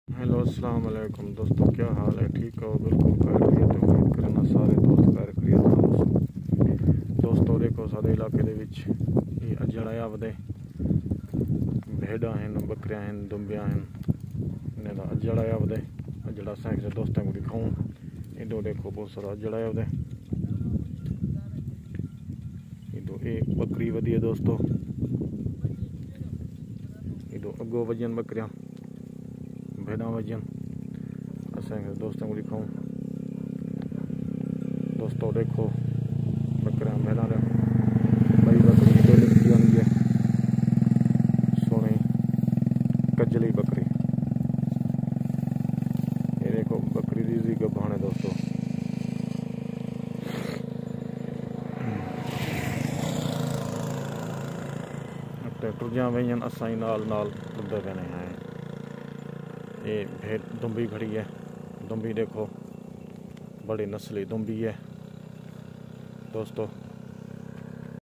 Hello अस्सलाम वालेकुम दोस्तों, क्या हाल है? ठीक हो? बिल्कुल खैरियत है। उम्मीद करना सारे दोस्त खैरियत हो। दोस्तों देखो साडे इलाके दे विच ये अजड़ा वधे भेड़ा हैं, बकरियां हैं, दुंबियां हैं। इन्हें दा अजड़ा वधे अजड़ा असांखे दोस्तों को दिखाऊं। इधो देखो बहुत सारा अजड़ा वधे। इधो एक बकरी वधी है दोस्तों। इधो अगो वजन बकरियां भेड़ा वजन असांखे दोस्तों को दिखाऊं। दोस्तों देखो बकरियां भेड़ा बई बकरी डेली की आनी है सोनी कजली बकरी। ये देखो बकरी दी गभान है दोस्तों। ट्रैक्टर वजन असाई नाल नाल दुबे पने हैं। ये भेड़ दुम्बी खड़ी है। दुम्बी देखो बड़ी नस्ली दुम्बी है दोस्तों।